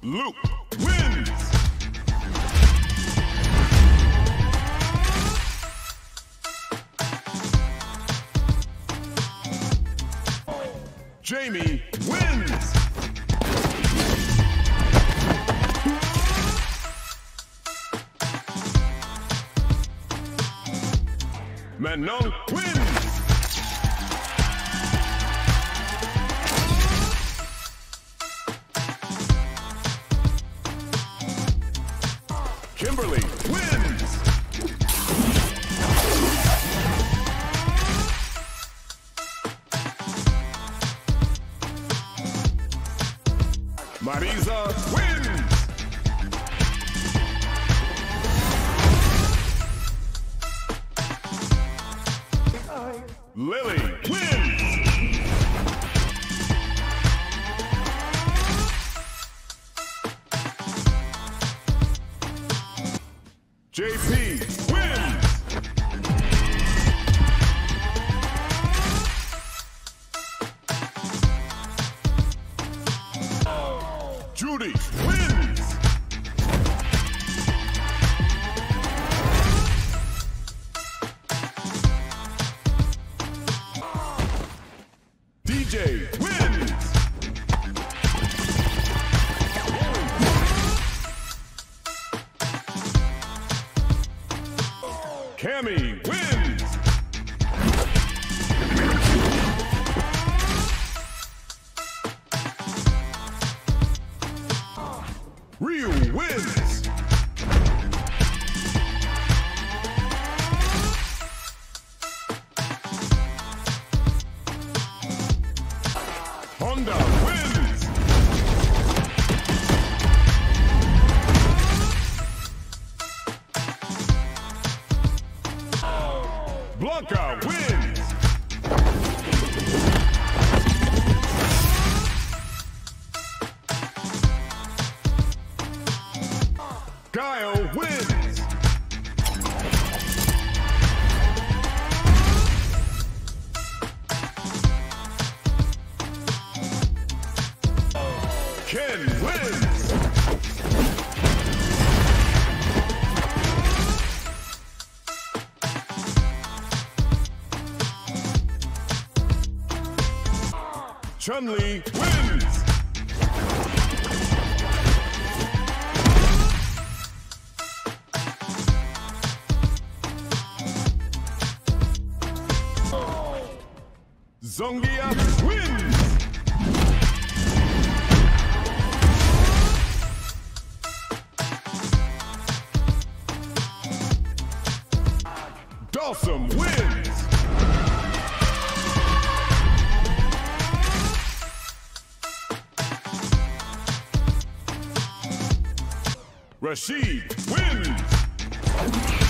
Luke wins! Jamie wins! Manon wins! Kimberly wins! Marisa wins! Lily wins! JP wins! Juri wins! Dee Jay wins! Cammy wins! Ryu wins! Honda wins! Blanka wins! Guile wins! Ken wins! Chun-Li wins! Zangief wins! Dhalsim wins! Rashid wins!